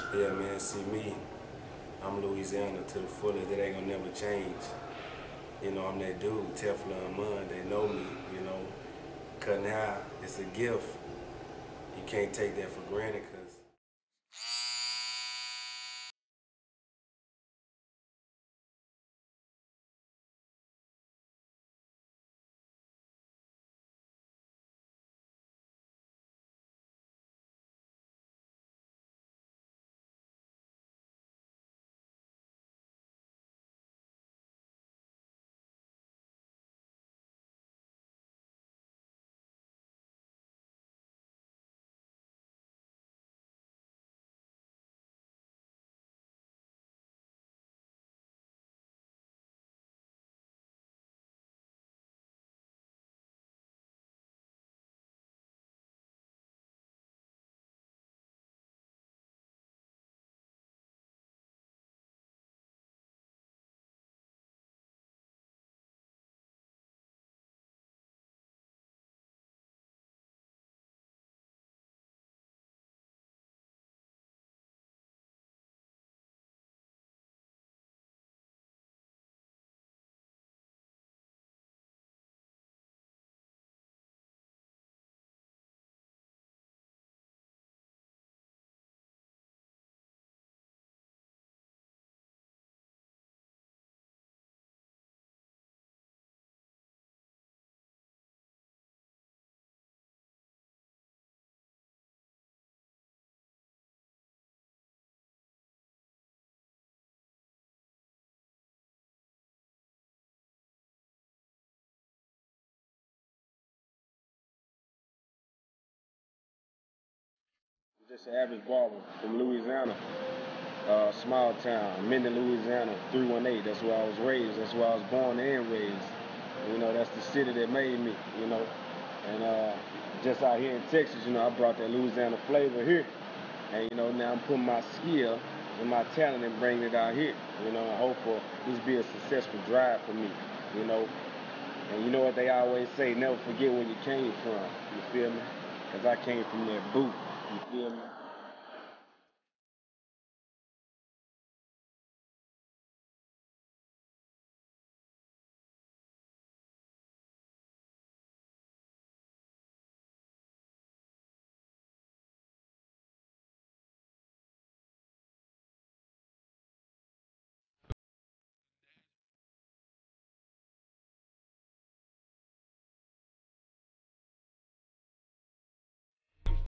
Yeah, man, see me, I'm Louisiana to the fullest. That ain't gonna never change. You know, I'm that dude, Teflon Mun. They know me, you know. Cutting hair, it's a gift. You can't take that for granted, cause Just an average barber from Louisiana, small town, Minden, Louisiana, 318. That's where I was raised. That's where I was born and raised. You know, that's the city that made me, you know. And just out here in Texas, you know, I brought that Louisiana flavor here. And, you know, now I'm putting my skill and my talent and bringing it out here. You know, I hope for this be a successful drive for me, you know. And you know what they always say, never forget where you came from. You feel me? Because I came from that boot. You feel me?